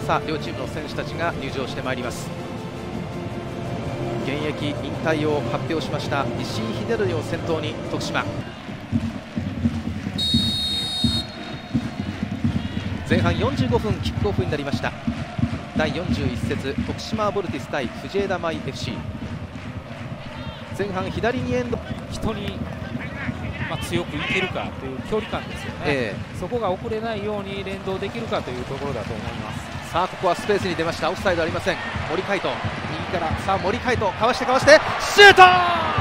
さあ両チームの選手たちが入場してまいります。現役引退を発表しました石井秀則を先頭に徳島、前半45分キックオフになりました。第41節徳島ボルティス対藤枝舞 FC。 前半左にエンド、 人に強くいけるかという距離感ですよね、そこが遅れないように連動できるかというところだと思います。さあここはスペースに出ました。オフサイドありません。森海斗右から、さあ森海斗かわしてシュート、フ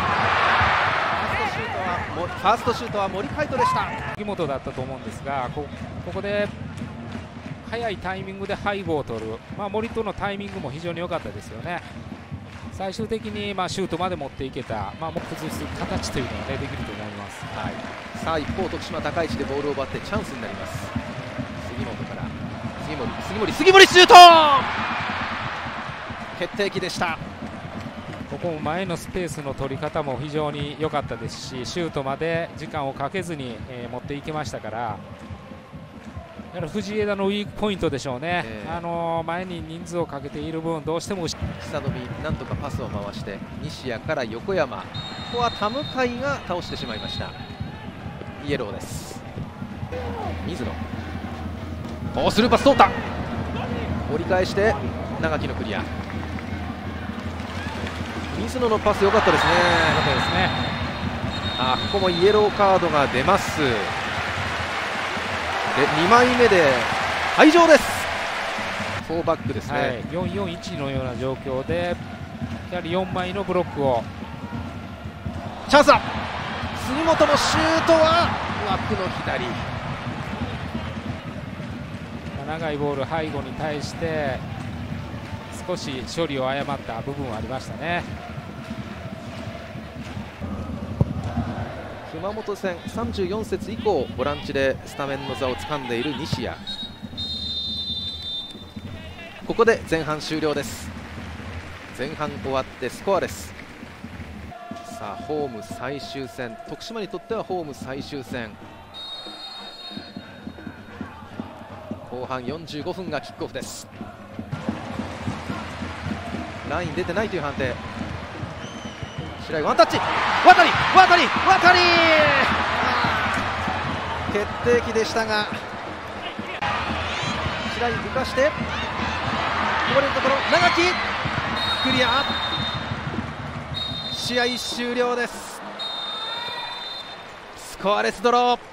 ァーストシュートは森海斗でした。 杉本だったと思うんですが、ここで早いタイミングで背後を取る、森とのタイミングも非常に良かったですよね。最終的にシュートまで持っていけた、崩す形というのが、できると思います。 さあ一方徳島高い位置でボールを奪ってチャンスになります。杉本から杉森シュート、決定機でした。 ここも前のスペースの取り方も非常に良かったですし、シュートまで時間をかけずに、持っていけましたから、やはり藤枝のウィークポイントでしょうね、前に人数をかけている分、どうしても久富なんとかパスを回して西谷から横山、ここは田向が倒してしまいました。イエローです。水野、スルーパス通った、折り返して長木のクリア、水野のパス良かったですね。ここもイエローカードが出ます。で2枚目で退場です。4バックですね、 4-4-1のような状況で、やはり4枚のブロックを、 チャンスだ、杉本のシュートは枠の左、 長いボール背後に対して少し処理を誤った部分はありましたね。 熊本戦34節以降ボランチでスタメンの座を掴んでいる西谷、ここで前半終了です。前半終わってスコアレス。さあホーム最終戦、徳島にとってはホーム最終戦、後半45分がキックオフです。ライン出てないという判定、白井ワンタッチ、渡り決定機でしたが、白井浮かしてこぼれるところ、長木クリア、試合終了です。スコアレスドロー。